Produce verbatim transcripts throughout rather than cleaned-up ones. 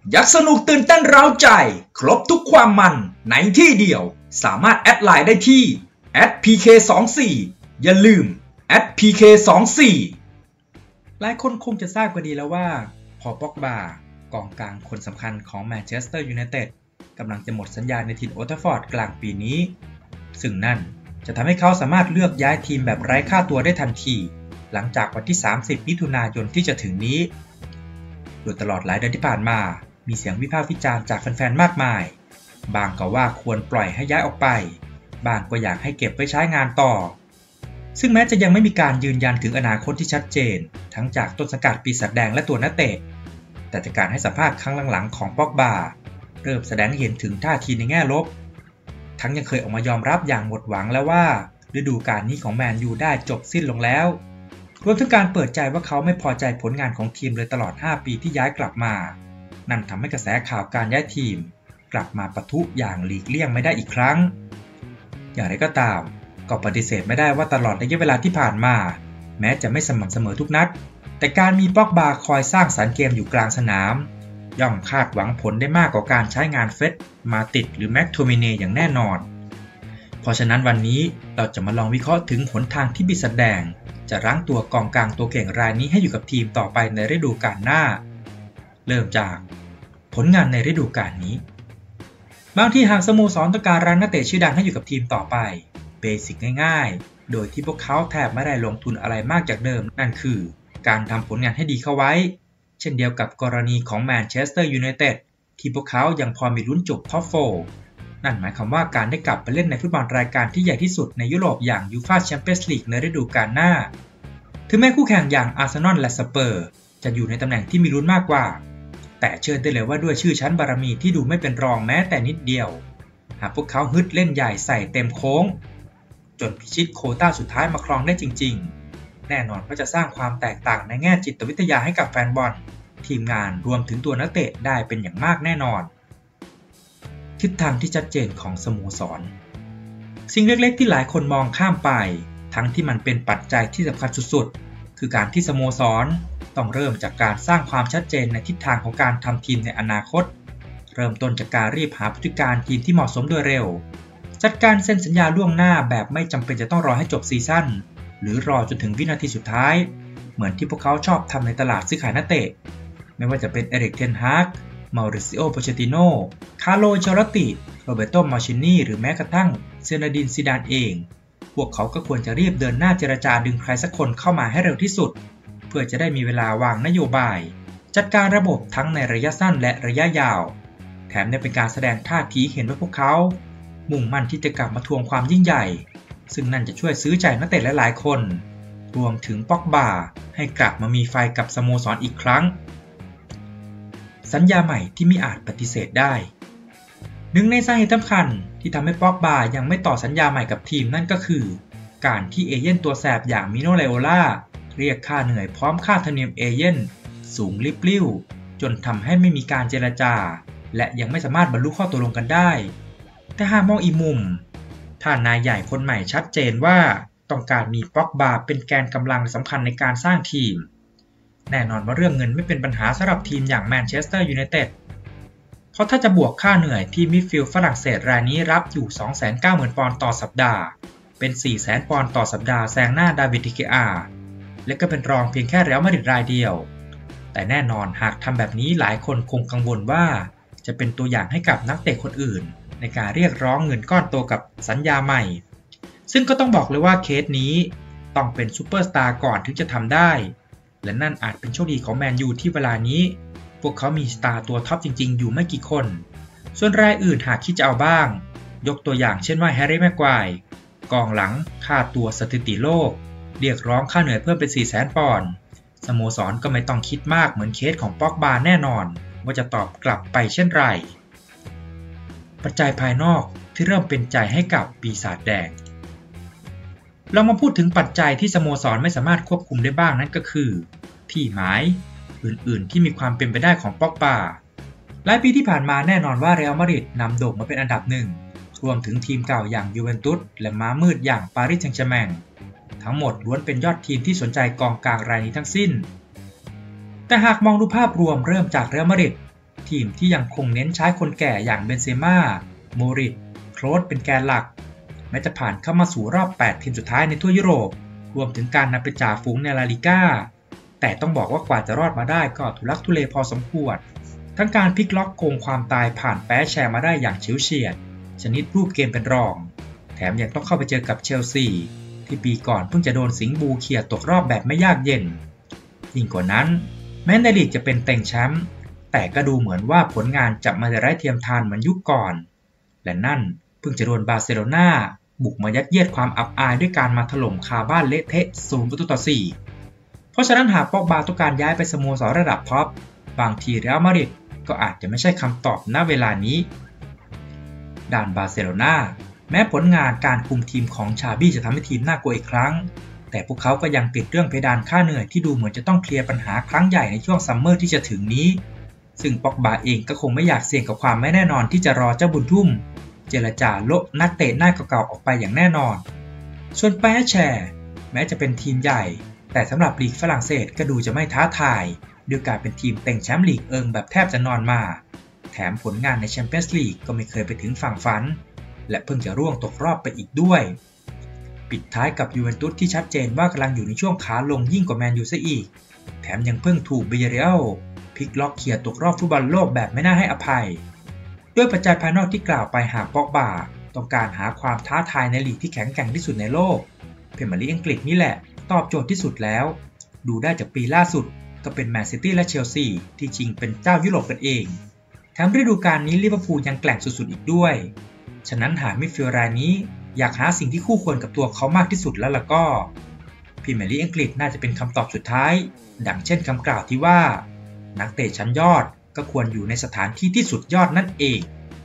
อยากสนุกตื่นเต้นเร้าใจครบทุกความมันในที่เดียวสามารถแอดไลน์ได้ที่ แอท พี เค สองสี่ อย่าลืม แอท พี เค สองสี่ หลายคนคงจะทราบกันดีแล้วว่าพอป็อกบากองกลางคนสำคัญของแมนเชสเตอร์ยูไนเต็ดกำลังจะหมดสัญญาในถิ่นโอลด์แทราฟฟอร์ดกลางปีนี้ซึ่งนั่นจะทำให้เขาสามารถเลือกย้ายทีมแบบไร้ค่าตัวได้ทันทีหลังจากวันที่สามสิบมิถุนายนที่จะถึงนี้โดยตลอดหลายเดือนที่ผ่านมามีเสียงวิพากษ์วิจารณ์จากแฟนๆมากมายบางก็ว่าควรปล่อยให้ย้ายออกไปบางก็อยากให้เก็บไว้ใช้งานต่อซึ่งแม้จะยังไม่มีการยืนยันถึงอนาคตที่ชัดเจนทั้งจากต้นสังกัดปีศาจแดงและตัวนักเตะแต่จากการให้สัมภาษณ์ครั้งหลังๆของป็อกบาเริ่มแสดงให้เห็นถึงท่าทีในแง่ลบทั้งยังเคยออกมายอมรับอย่างหมดหวังแล้วว่าฤดูกาลนี้ของแมนยูได้จบสิ้นลงแล้วรวมถึงการเปิดใจว่าเขาไม่พอใจผลงานของทีมเลยตลอดห้าปีที่ย้ายกลับมานั่นทำให้กระแสข่าวการย้ายทีมกลับมาปะทุอย่างหลีกเลี่ยงไม่ได้อีกครั้งอย่างไรก็ตามก็ปฏิเสธไม่ได้ว่าตลอดระยะเวลาที่ผ่านมาแม้จะไม่สม่ำเสมอทุกนัดแต่การมีป็อกบาคอยสร้างสรรค์เกมอยู่กลางสนามย่อมคาดหวังผลได้มากกว่าการใช้งานเฟสมาติดหรือแม็กโทมิเน่อย่างแน่นอนเพราะฉะนั้นวันนี้เราจะมาลองวิเคราะห์ถึงหนทางที่ปีศาจแดงจะรั้งตัวกองกลางตัวเก่งรายนี้ให้อยู่กับทีมต่อไปในฤดูกาลหน้าเริ่มจากผลงานในฤดูกาลนี้บางที่หากสโมสรต้องการรั้งนักเตะชื่อดังให้อยู่กับทีมต่อไปเบสิกง่ายๆโดยที่พวกเขาแทบไม่ได้ลงทุนอะไรมากจากเดิมนั่นคือการทำผลงานให้ดีเข้าไว้เช่นเดียวกับกรณีของแมนเชสเตอร์ยูไนเต็ดที่พวกเขายังพอมีลุ้นจบท็อปโฟร์นั่นหมายความว่าการได้กลับไปเล่นในฟุตบอลรายการที่ใหญ่ที่สุดในยุโรปอย่างยูฟ่าแชมเปี้ยนส์ลีกในฤดูกาลหน้าถึงแม้คู่แข่งอย่างอาร์เซนอลและสเปอร์จะอยู่ในตำแหน่งที่มีลุ้นมากกว่าแต่เชื่อได้เลยว่าด้วยชื่อชั้นบารมีที่ดูไม่เป็นรองแม้แต่นิดเดียวหากพวกเขาฮึดเล่นใหญ่ใส่เต็มโค้งจนพิชิตโควต้าสุดท้ายมาครองได้จริงๆแน่นอนว่าจะสร้างความแตกต่างในแง่จิตวิทยาให้กับแฟนบอลทีมงานรวมถึงตัวนักเตะได้เป็นอย่างมากแน่นอนทิศทางที่ชัดเจนของสโมสรสิ่งเล็กๆที่หลายคนมองข้ามไปทั้งที่มันเป็นปัจจัยที่สำคัญสุดๆคือการที่สโมสรต้องเริ่มจากการสร้างความชัดเจนในทิศทางของการทำทีมในอนาคตเริ่มต้นจากการรีบหาผู้จัดการทีมที่เหมาะสมโดยเร็วจัดการเซ็นสัญญาล่วงหน้าแบบไม่จำเป็นจะต้องรอให้จบซีซั่นหรือรอจนถึงวินาทีสุดท้ายเหมือนที่พวกเขาชอบทำในตลาดซื้อขายนักเตะไม่ว่าจะเป็นเอริกเทนฮากมาริซิโอโปเชติโนคาร์โลเชลติโรเบโตมาชินีหรือแม้กระทั่งเซนาดินซิดานเองพวกเขาก็ควรจะรีบเดินหน้าเจรจาดึงใครสักคนเข้ามาให้เร็วที่สุดเพื่อจะได้มีเวลาวางนโยบายจัดการระบบทั้งในระยะสั้นและระยะยาวแถมยังเป็นการแสดงท่าทีเห็นว่าพวกเขามุ่งมั่นที่จะกลับมาทวงความยิ่งใหญ่ซึ่งนั่นจะช่วยซื้อใจนักเตะหลายๆคนรวมถึงป็อกบาให้กลับมามีไฟกับสโมสรอีกครั้งสัญญาใหม่ที่ไม่อาจปฏิเสธได้หนึ่งในสาเหตุสำคัญที่ทำให้ป็อกบายังไม่ต่อสัญญาใหม่กับทีมนั่นก็คือการที่เอเย่นตัวแสบอย่างมิโนเลโอล่าเรียกค่าเหนื่อยพร้อมค่าธรรมเนียมเอเย่นสูงลิบลิ่วจนทำให้ไม่มีการเจรจาและยังไม่สามารถบรรลุข้อตกลงกันได้แต่หากมองอีกมุมถ้านายใหญ่คนใหม่ชัดเจนว่าต้องการมีป็อกบาเป็นแกนกำลังสำคัญในการสร้างทีมแน่นอนว่าเรื่องเงินไม่เป็นปัญหาสำหรับทีมอย่างแมนเชสเตอร์ยูไนเต็ดเพราะถ้าจะบวกค่าเหนื่อยที่มิดฟิลด์ฝรั่งเศสรายนี้รับอยู่ สองแสนเก้าหมื่น ปอนด์ต่อสัปดาห์เป็น สี่แสน ปอนด์ต่อสัปดาห์แซงหน้าดาวิดดิเกอาและก็เป็นรองเพียงแค่เรอัลมาดริดรายเดียวแต่แน่นอนหากทำแบบนี้หลายคนคงกังวลว่าจะเป็นตัวอย่างให้กับนักเตะคนอื่นในการเรียกร้องเงินก้อนโตกับสัญญาใหม่ซึ่งก็ต้องบอกเลยว่าเคสนี้ต้องเป็นซูเปอร์สตาร์ก่อนถึงจะทำได้และนั่นอาจเป็นโชคดีของแมนยูที่เวลานี้พวกเขามีสตาร์ตัวท็อปจริงๆอยู่ไม่กี่คนส่วนรายอื่นหากคิดจะเอาบ้างยกตัวอย่างเช่นว่าแฮร์รี่แม็กไกวร์กองหลังค่าตัวสถิติโลกเรียกร้องค่าเหนื่อยเพิ่มเป็น สี่แสน ปอนด์สโมสรก็ไม่ต้องคิดมากเหมือนเคสของป็อกบาแน่นอนว่าจะตอบกลับไปเช่นไรปัจจัยภายนอกที่เริ่มเป็นใจให้กับปีศาจแดงเรามาพูดถึงปัจจัยที่สโมสรไม่สามารถควบคุมได้บ้างนั่นก็คือที่หมายอื่นๆที่มีความเป็นไปได้ของป็อกบาหลายปีที่ผ่านมาแน่นอนว่าเรอัลมาดริดนำโด่งมาเป็นอันดับหนึ่งรวมถึงทีมเก่าอย่างยูเวนตุสและม้ามืดอย่างปารีสแซงต์แชร์แมงทั้งหมดล้วนเป็นยอดทีมที่สนใจกองกลางรายนี้ทั้งสิ้นแต่หากมองดูภาพรวมเริ่มจากเรอัลมาดริดททีมที่ยังคงเน้นใช้คนแก่อย่างเบนเซม่าโมริตโคลสเป็นแกนหลักแม้จะผ่านเข้ามาสู่รอบแปดทีมสุดท้ายในทั่วยุโรปรวมถึงการนำไปจ่าฝูงในลาลิก้าแต่ต้องบอกว่ากว่าจะรอดมาได้ก็ทุลักทุเลพอสมควรทั้งการพลิกล็อกโกงความตายผ่านแพ้แชร์มาได้อย่างเฉียวเฉียดชนิดรูปเกมเป็นรองแถมยังต้องเข้าไปเจอกับเชลซีที่ปีก่อนเพิ่งจะโดนสิงห์บูเขี่ยตกรอบแบบไม่ยากเย็นยิ่งกว่านั้นแม้ในลีกจะเป็นเต็งแชมป์แต่ก็ดูเหมือนว่าผลงานจะมาไร้เทียมทานเหมือนยุคก่อนและนั่นเพิ่งจะโดนบาร์เซโลนาบุกมายัดเยียดความอับอายด้วยการมาถล่มคาบ้านเละเทะศูนย์ประตูต่อสี่เพราะฉะนั้นหากป็อกบาต้องการย้ายไปสโมสรระดับท็อปบางทีเรอัลมาดริดก็อาจจะไม่ใช่คำตอบณเวลานี้ด้านบาร์เซโลนาแม้ผลงานการคุมทีมของชาบี้จะทำให้ทีมน่ากลัวอีกครั้งแต่พวกเขาก็ยังติดเรื่องเพดานค่าเหนื่อยที่ดูเหมือนจะต้องเคลียร์ปัญหาครั้งใหญ่ในช่วงซัมเมอร์ที่จะถึงนี้ซึ่งป็อกบาเองก็คงไม่อยากเสี่ยงกับความไม่แน่นอนที่จะรอเจ้าบุญทุ่มเจรจาโละนักเตะหน้าเก่าๆออกไปอย่างแน่นอนส่วนแปะแชร์แม้จะเป็นทีมใหญ่แต่สำหรับลีกฝรั่งเศสก็ดูจะไม่ท้าทายด้วยการเป็นทีมเต็งแชมป์ลีกเอิงแบบแทบจะนอนมาแถมผลงานในแชมเปี้ยนส์ลีกก็ไม่เคยไปถึงฝั่งฝันและเพิ่งจะร่วงตกรอบไปอีกด้วยปิดท้ายกับยูเวนตุสที่ชัดเจนว่ากำลังอยู่ในช่วงขาลงยิ่งกว่าแมนยูซะอีกแถมยังเพิ่งถูกเบเรียลพลิกล็อกเขี่ยตกรอบฟุตบอลโลกแบบไม่น่าให้อภัยด้วยปัจจัยภายนอกที่กล่าวไปหากป็อกบาต้องการหาความท้าทายในลีกที่แข็งแกร่งที่สุดในโลกพรีเมียร์ลีกอังกฤษนี่แหละตอบโจทย์ที่สุดแล้วดูได้จากปีล่าสุดก็เป็นแมนซิตี้และเชลซีที่จริงเป็นเจ้ายุโรปกันเองแถมฤดูกาลนี้ลิเวอร์พูลยังแกร่งสุดๆอีกด้วยฉะนั้นหากมิดฟิลด์รายนี้อยากหาสิ่งที่คู่ควรกับตัวเขามากที่สุดแล้วล่ะก็พรีเมียร์ลีกอังกฤษน่าจะเป็นคำตอบสุดท้ายดังเช่นคำกล่าวที่ว่านักเตะชั้นยอดก็ควรอยู่ในสถานที่ที่สุดยอดนั่นเอง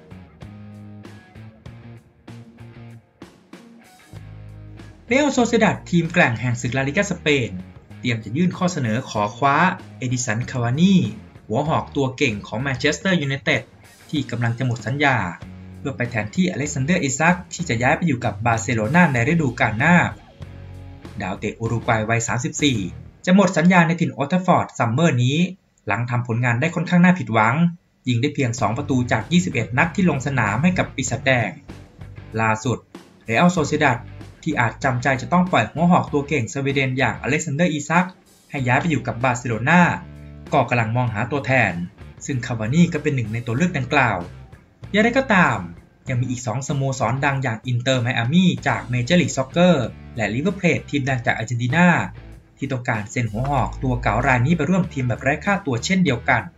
เรอัลโซเซดัดทีมแกร่งแห่งศึกลาลิก้าสเปนเตรียมจะยื่นข้อเสนอขอคว้าเอดิสันคาวานีหัวหอกตัวเก่งของแมนเชสเตอร์ยูไนเต็ดที่กำลังจะหมดสัญญาเพื่อไปแทนที่อเล็กซานเดอร์อิซักที่จะย้ายไปอยู่กับบาร์เซโลนาในฤดูกาลหน้าดาวเตะอุรุกวัยวัยสามสิบสี่จะหมดสัญญาในถิ่นโอลด์แทรฟฟอร์ดซัมเมอร์นี้หลังทำผลงานได้ค่อนข้างน่าผิดหวังยิงได้เพียงสองประตูจากยี่สิบเอ็ดนัดที่ลงสนามให้กับปีศาจแดงล่าสุดเรอัลโซเซดัดที่อาจจำใจจะต้องปล่อยหัวหอกตัวเก่งสวีเดนอย่างอเล็กซานเดอร์อิซักให้ย้ายไปอยู่กับบาร์เซโลนาก็กำลังมองหาตัวแทนซึ่งคาวานี่ก็เป็นหนึ่งในตัวเลือกดังกล่าวอย่างไรก็ตามยังมีอีกสองสโมสรดังอย่างอินเตอร์ไมอามี่จากเมเจอร์ลีกซ็อกเกอร์และลิเวอร์พูลทีมดังจากอาร์เจนตินาที่ต้องการเซ็นหัวหอกตัวเก๋ารายนี้ไปร่วมทีมแบบไร้ค่าตัวเช่นเดียวกัน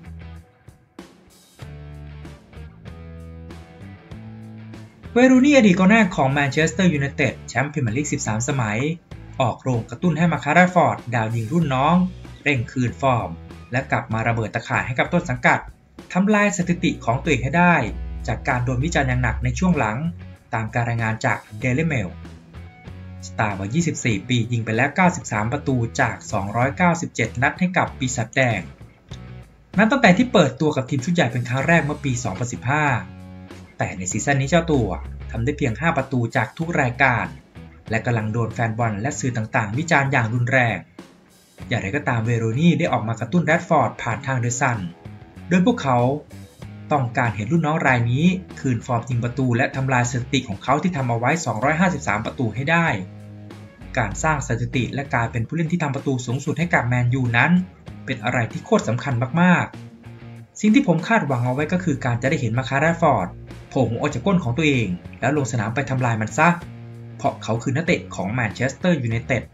เวรูนี่อดีตกองหน้าของแมนเชสเตอร์ยูไนเต็ดแชมป์พรีเมียร์ลีกสิบสามสมัยออกโรงกระตุ้นให้มาคาราฟอร์ดดาวยิงรุ่นน้องเร่งคืนฟอร์มและกลับมาระเบิดตะข่ายให้กับต้นสังกัดทำลายสถิติของตัวเองให้ได้จากการโดนวิจารณ์อย่างหนักในช่วงหลังตามการรายงานจาก Daily Mail สตาร์วัยยี่สิบสี่ปียิงไปแล้วเก้าสิบสามประตูจากสองร้อยเก้าสิบเจ็ดนัดให้กับปีศาจแดงนับตั้งแต่ที่เปิดตัวกับทีมชุดใหญ่เป็นครั้งแรกเมื่อปีสองพันสิบห้าแต่ในซีซั่นนี้เจ้าตัวทำได้เพียงห้าประตูจากทุกรายการและกำลังโดนแฟนบอลและสื่อต่างๆวิจารณ์อย่างรุนแรงอย่างไรก็ตามเวโรนี่ได้ออกมากระตุ้นแรดฟอร์ดผ่านทางเดอะซันโดยพวกเขาต้องการเห็นรุ่นน้องรายนี้คืนฟอร์มยิงประตูและทำลายสถิติของเขาที่ทำเอาไว้สองร้อยห้าสิบสามประตูให้ได้การสร้างสถิติและการเป็นผู้เล่นที่ทำประตูสูงสุดให้กับแมนยูนั้นเป็นอะไรที่โคตรสำคัญมากๆสิ่งที่ผมคาดหวังเอาไว้ก็คือการจะได้เห็นมาคาแรดฟอร์ดโผล่หัวออกจากก้นของตัวเองแล้วลงสนามไปทำลายมันซะเพราะเขาคือนักเตะของแมนเชสเตอร์ยูไนเต็ด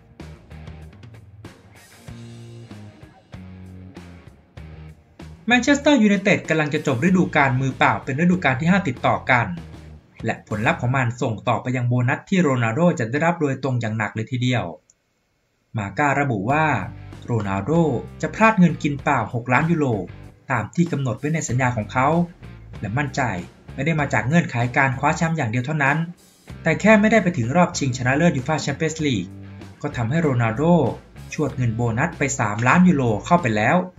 แมนเชสเตอร์ยูไนเต็ดกำลังจะจบฤดูกาลมือเปล่าเป็นฤดูกาลที่ห้าติดต่อกันและผลลัพธ์ของมันส่งต่อไปยังโบนัสที่โรนัลโดจะได้รับโดยตรงอย่างหนักเลยทีเดียวมาก้าระบุว่าโรนัลโดจะพลาดเงินกินเปล่าหกล้านยูโรตามที่กำหนดไว้ในสัญญาของเขาและมั่นใจไม่ได้มาจากเงื่อนไขการคว้าแชมป์อย่างเดียวเท่านั้นแต่แค่ไม่ได้ไปถึงรอบชิงชนะเลิศยูฟ่าแชมเปี้ยนส์ลีกก็ทำให้โรนัลโดชวดเงินโบนัสไปสามล้านยูโรเข้าไปแล้ว